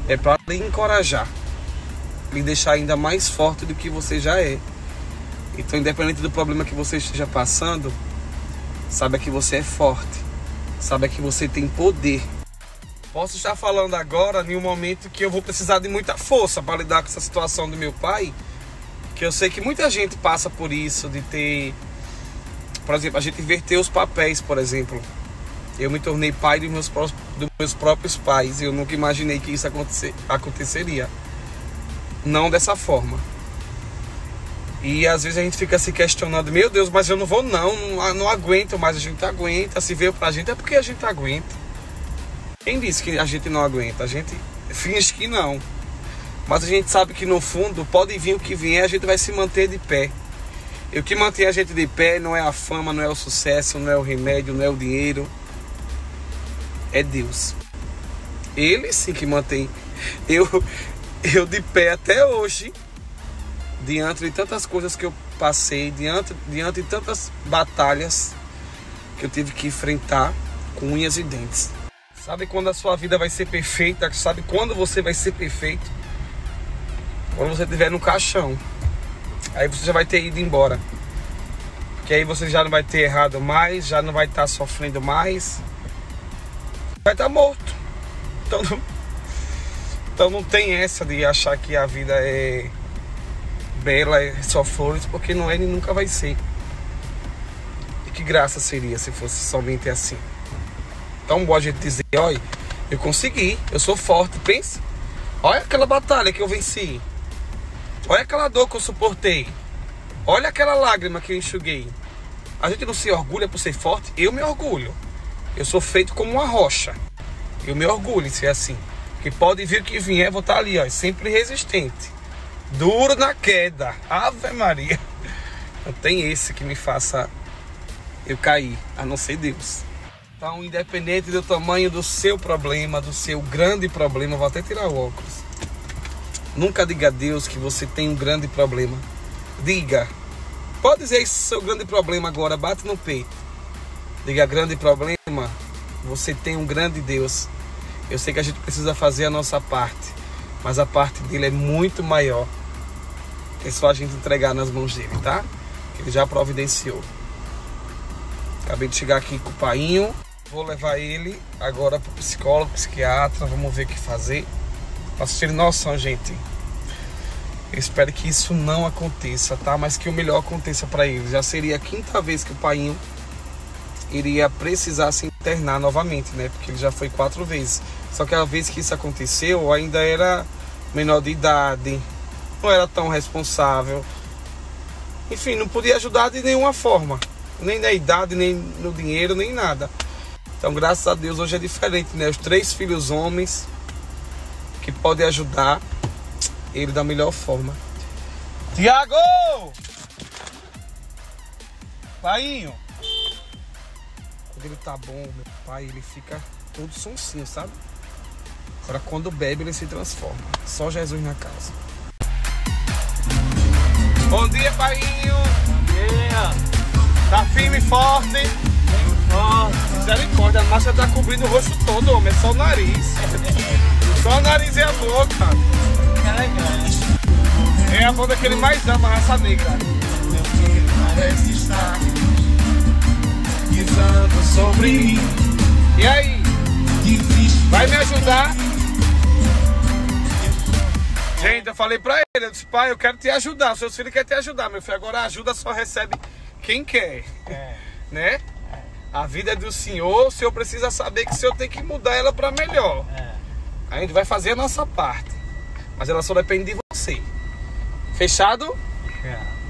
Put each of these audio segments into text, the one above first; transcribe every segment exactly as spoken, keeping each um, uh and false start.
é para lhe encorajar, lhe deixar ainda mais forte do que você já é. Então, independente do problema que você esteja passando, saiba que você é forte, saiba que você tem poder. Posso estar falando agora em um momento que eu vou precisar de muita força para lidar com essa situação do meu pai, que eu sei que muita gente passa por isso, de ter, por exemplo, a gente inverter os papéis, por exemplo. Eu me tornei pai dos meus, dos meus próprios pais e eu nunca imaginei que isso acontecer, aconteceria. Não dessa forma. E às vezes a gente fica se questionando, meu Deus, mas eu não vou não, não, não aguento mais. A gente aguenta, se veio pra gente é porque a gente aguenta. Quem disse que a gente não aguenta? A gente finge que não. Mas a gente sabe que no fundo, pode vir o que vier, a gente vai se manter de pé. E o que mantém a gente de pé não é a fama, não é o sucesso, não é o remédio, não é o dinheiro. É Deus. Ele sim que mantém eu, eu de pé até hoje, diante de tantas coisas que eu passei, diante, diante de tantas batalhas que eu tive que enfrentar com unhas e dentes. Sabe quando a sua vida vai ser perfeita? Sabe quando você vai ser perfeito? Quando você estiver no caixão. Aí você já vai ter ido embora. Porque aí você já não vai ter errado mais, já não vai estar sofrendo mais. Vai estar morto. Então não, então não tem essa de achar que a vida é bela, é só flores, porque não é e nunca vai ser. E que graça seria se fosse somente assim. Tão bom a gente dizer, olha, eu consegui, eu sou forte, pensa. Olha aquela batalha que eu venci. Olha aquela dor que eu suportei. Olha aquela lágrima que eu enxuguei. A gente não se orgulha por ser forte? Eu me orgulho. Eu sou feito como uma rocha. Eu me orgulho de ser assim. Que pode vir o que vier, vou estar ali, ó, sempre resistente. Duro na queda. Ave Maria. Não tem esse que me faça eu cair, a não ser Deus. Então, independente do tamanho do seu problema, do seu grande problema, vou até tirar o óculos. Nunca diga a Deus que você tem um grande problema. Diga. Pode dizer esse seu grande problema agora, bate no peito. Diga, grande problema, você tem um grande Deus. Eu sei que a gente precisa fazer a nossa parte, mas a parte dele é muito maior. É só a gente entregar nas mãos dele, tá? Ele já providenciou. Acabei de chegar aqui com o painho. Vou levar ele agora para o psicólogo, psiquiatra. Vamos ver o que fazer. Para vocês terem noção, gente. Eu espero que isso não aconteça, tá? Mas que o melhor aconteça para ele. Já seria a quinta vez que o painho iria precisar se internar novamente, né? Porque ele já foi quatro vezes. Só que a vez que isso aconteceu, ainda era menor de idade. Não era tão responsável. Enfim, não podia ajudar de nenhuma forma. Nem na idade, nem no dinheiro, nem nada. Então, graças a Deus, hoje é diferente, né? Os três filhos homens que podem ajudar ele da melhor forma. Tiago! Painho! Quando ele tá bom, meu pai, ele fica todo sonsinho, sabe? Agora, quando bebe, ele se transforma. Só Jesus na casa. Bom dia, painho! Bom dia! Tá firme e forte? Firme forte! Misericórdia, a máscara tá cobrindo o rosto todo, homem. É só o nariz. Só o nariz e a boca. É a boca que ele mais ama, a raça negra. Meu filho parece estar pisando sobre mim. E aí? Vai me ajudar? Gente, eu falei pra ele, eu disse, pai, eu quero te ajudar. Seus filhos querem te ajudar, meu filho. Agora a ajuda só recebe quem quer. É. Né? A vida é do Senhor, o Senhor precisa saber que o Senhor tem que mudar ela pra melhor. É. A gente vai fazer a nossa parte. Mas ela só depende de você. Fechado? É.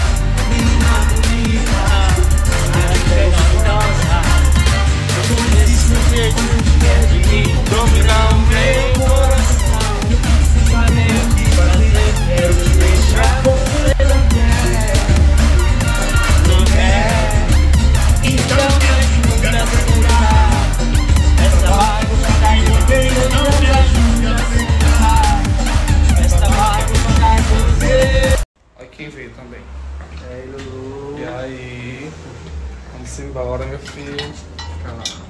Dominar o meu coração. Saber o que fazer, quero te deixar você não quer. Não quer. Então me ajuda a segurar essa raiva cai no peito, não me ajuda a segurar essa raiva cai no peito. Olha quem veio também. E aí, Lulu? E aí? Vamos embora, meu filho. Fica lá.